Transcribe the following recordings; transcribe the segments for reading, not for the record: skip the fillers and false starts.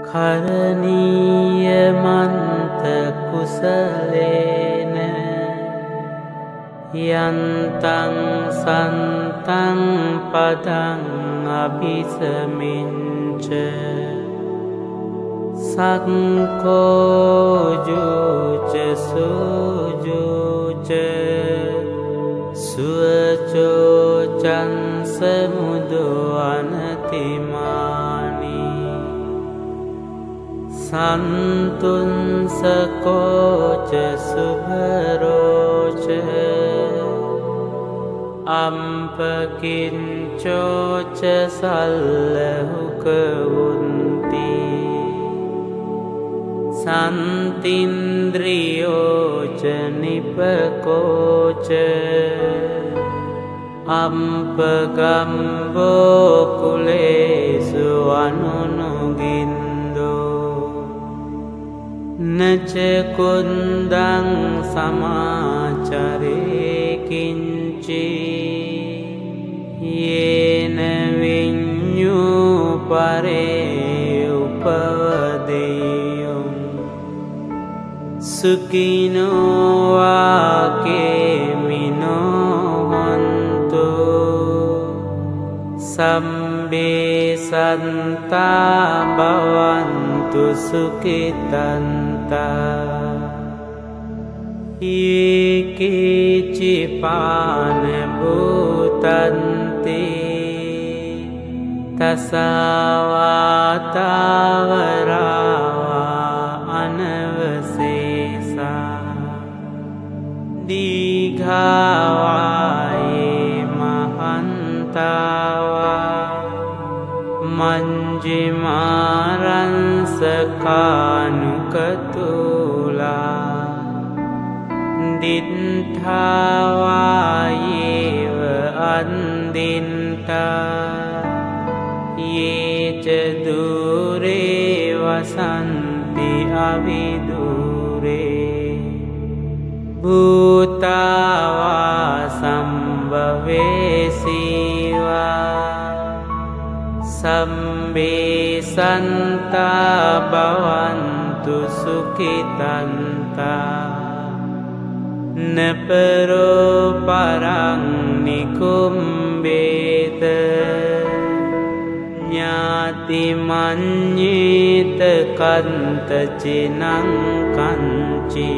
කරණීයමන්ත කුසලේන යන්තං සන්තං පදං අභිසමිච්ඡ සක්ඛෝජුච සුජුච සුවචෝචං සමුදෝ අනතිමානි සන්තුංසකෝච සුභරෝච අම්පකින්චෝච සල්ලහුකවුන්ති සන්තින්ද්‍රියෝච නිපකෝච අම්පගම්බෝ කුලේසු අනුනුගින්දෝ නච කුන්දං සමාචරේ කිංචි යේන විඤ්ඤූ පරේ උපදේයං සුඛිනෝ වාකේමිනෝ හන්තු සම්බේ සන්තා භවන්තු සුඛිතන්තා ඒකේචිපාන භූතන්ති තසවාතාවරාවා අනවසේසා දීඝාවායේ මහන්තාවා මංජිමාරංසකානුකතුලා දිට්ඨාවායේව අන්දින්තා යේච දුරේ වසන්ති අවිදුරේ භූතාවා සම්භවේසීවා සම්බේ සන්තා භවන්තු සුඛිතන්තා නපරෝ පරං නිකුම්බේත ඥාති මඤ්ඤේත කන්ත චිනං කංචි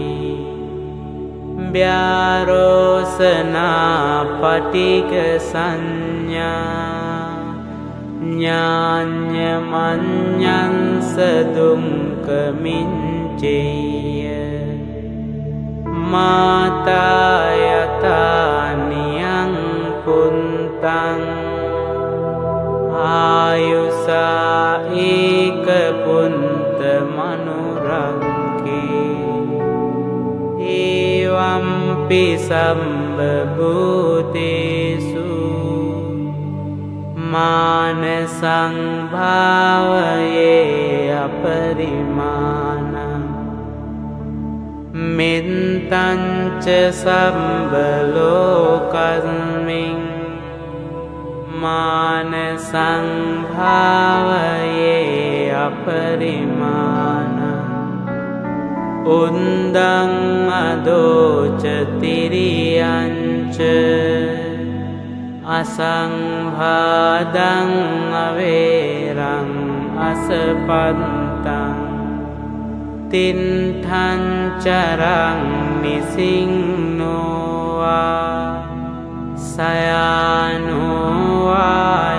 ව්‍යාරෝසනා පටික සංඥා ඥාඤ්ඤ මඤ්ඤංස දුක්ඛ මිච්ඡේය මාතා යතානියං පුන්තං ආයුසා ඒක පුන්ත මනුරංකේ ඒවම්පි සම්බභූතේසු මාන සංභාවයේ අපරිමාණං මෙත්තංච සම්බලෝකස්මින් මාන සංභාවයේ අපරිමාණං උන්දං අදෝච තිරියංච අසංභාදං අවේරං අසපන්තං තින්ඨං චරං නිසින්නෝවා සයානෝවා